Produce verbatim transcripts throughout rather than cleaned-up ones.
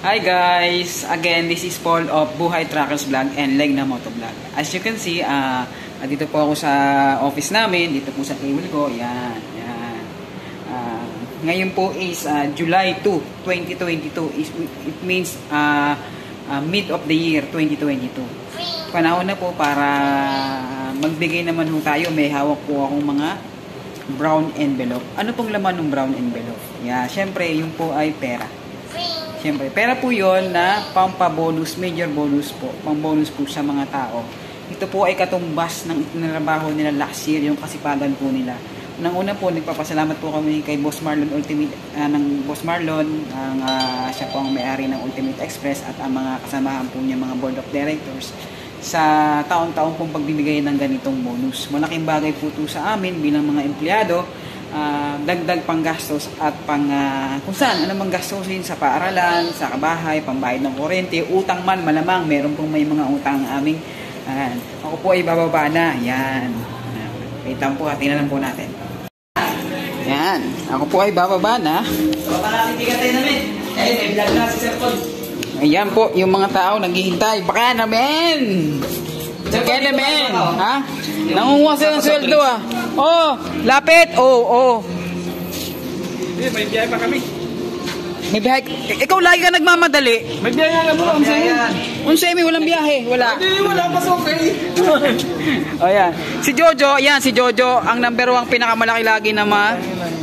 Hi guys! Again, this is Paul of Buhay Truckers Vlog and Leg na Moto Vlog. As you can see, uh, dito po ako sa office namin, dito po sa table ko. Yan, yan. Uh, ngayon po is uh, July second, twenty twenty-two. It means uh, uh, mid of the year twenty twenty-two. Panahon na po para magbigay naman ho tayo. May hawak po akong mga brown envelope. Ano pong laman ng brown envelope? Yeah, syempre, yung po ay pera. Siyempre, pera po yon na pampabonus, major bonus po, pang-bonus po sa mga tao. Ito po ay katumbas ng itinrabaho nila last year, yung kasipagan po nila. Unang-una po, nagpapasalamat po kami kay Boss Marlon Ultimate, uh, ng Boss Marlon, ang, uh, siya po ang may-ari ng Ultimate Express at ang mga kasamahan po niya, mga board of directors, sa taon-taon pong pagbibigay ng ganitong bonus. Malaking bagay po ito sa amin bilang mga empleyado. Uh, dagdag panggastos at pang uh, kung saan, anumang gastusin sa paaralan, sa kabahay, pambayad ng kuryente, utang man, malamang meron pong may mga utang aming. Uh, ako po ay bababa na. Yan. Wait lang po, tingnan po natin. Yan. Ako po ay bababa na. Bababa natin tigatay namin. Ayun, may vlog na si Sir Paul. Ayan po, yung mga tao naghihintay. Baka namin! Kaya namin! Ha? Nangunguha sila ng sweldo ah. Oh, lapit. Oh, oh. Eh, may biyahe pa kami. May biyahe. Ikaw lagi ka nagmamadali. May biyahe nga mo. Unsemi. Unsemi, walang biyahe. Wala. Hindi, wala pa so okay. Oh, yan. Si Jojo, yan, si Jojo, ang number one pinakamalaki lagi na ma.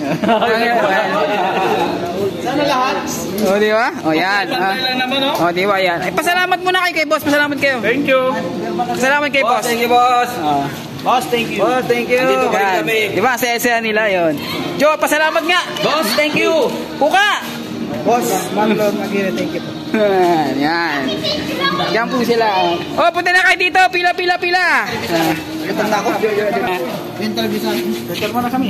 Sana lahat. Oh, di ba? Oh, yan. Oh, di ba, yan. Ay, pasalamat muna kay kay boss. Pasalamat kayo. Thank you. Pasalamat kay boss. Thank you, boss. Boss, thank you. Boss, thank you. Andito kami. Di ba, saya-saya nila yon. Jo, pasalamat nga. Boss, thank you. Puka. Boss, Marlon, again, thank you. Yan. Yan po sila. Oh, punta na kayo dito. Pila, pila, pila. Ito na ako. Yung television. Ito mo na kami.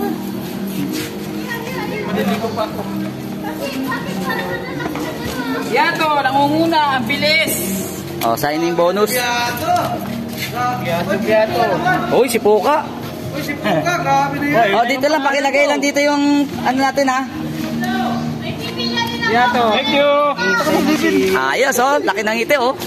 Madali ko pa ako. Yan to, nangunguna. Ang bilis. Oh, signing bonus. Biyato. Biyato, biyato. Uy, si Puka. Uy, si Puka, grabe na yun. Oh, dito lang, pakilagay lang dito yung ano natin ha. Biyato. Thank you. Ayos oh, laki ng ngiti oh.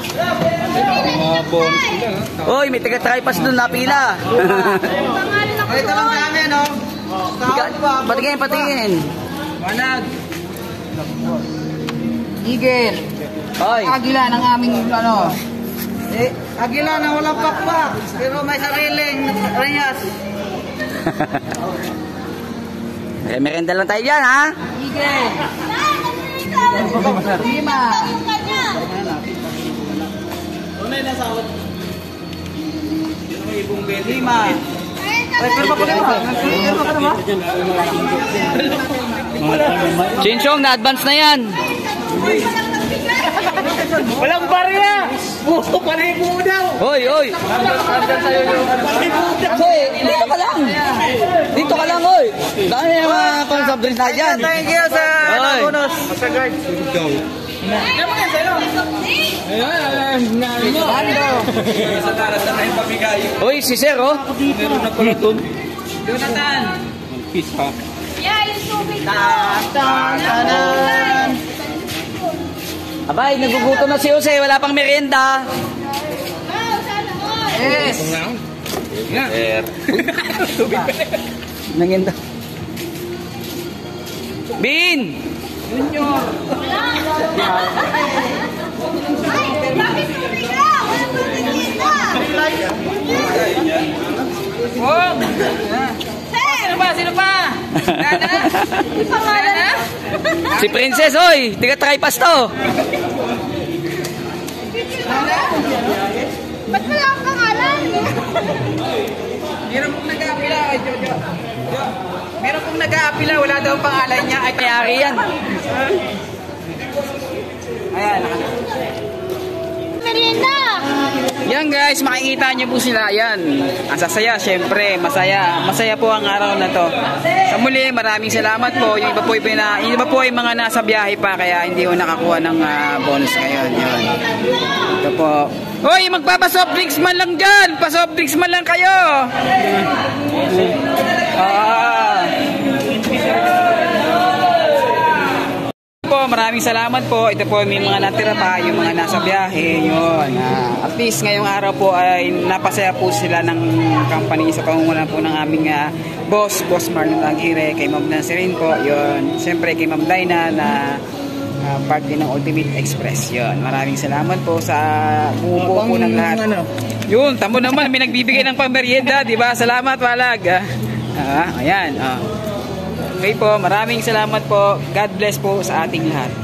Uy, may taga-tripas doon na pila. Ito lang namin, no? Patingin, patingin. Manag. Igel. Hoy. Agila ng aming ano. Eh, agila na walang pakpak. Pero may sariling reyas. Eh, merenda lang tayo dyan, ha? Igel. Lima. Ano yung nasa awat? Lima. Ay, pero pa ko na ba? Pero pa ko na ba? Chinchong, na-advance na yan. Walang barya! Buko pa na yung buo daw! Hoy, hoy! Hoy, dito ka lang! Dito ka lang, hoy! Dami yung mga pang-subdrinks na dyan! Thank you sa bonus! Sa guard! Diyan mo yan sa'yo! Ayan! Nando! Sa taras na yung pamigay! Hoy, si Sir, oh! Meron na pala ito! Jonathan! Peace, ha? Yeah, yung tubig ko! Ta-ta-ta-nan! Abay, nagugutom na si Jose, wala pang merienda. Wow, sana all! Yes. Nga. Tubig pa. Nanginda. Bin! Junior. Ay, bakit tubig ka? Wala pang nakita! Oh! Sir! Sino pa? Sino pa? Nana? Di pangalan na? Si Princess, oy! Tiga-tripas to! Ba't wala ang pangalan? Meron pong nag-aapila kay Jojo. Meron pong nag-aapila, wala daw pangalan niya. Ay, kayari yan. Ayan, Merienda! yan guys, makikita nyo po sila. Yan, ang sasaya, syempre, masaya. Masaya po ang araw na to. Sa muli, maraming salamat po. Yung iba po, yung, pina, yung iba po ay mga nasa biyahe pa, kaya hindi ko nakakuha ng uh, bonus ngayon. Yun. Ito po. Hoy, magpapasoft drinks man lang dyan! Pasoft drinks man lang kayo! Ah. po, maraming salamat po. Ito po may mga natira pa, yung mga nasa biyahe, yun. Uh, at least ngayong araw po ay napasaya po sila ng company sa pangungunan po ng aming uh, boss, Boss Marlon Aguirre, kay Ma'am Nancy rin po, yun. Siyempre kay Ma'am Dina na uh, part din ng Ultimate Express, yun. Maraming salamat po sa bumubuo po ng lahat. Ano? Yun, tamo naman, may nagbibigay ng pangmerienda, di ba? Salamat, Walag. Ah, uh, ayan, ah. Uh. Okay po, maraming salamat po. God bless po sa ating lahat.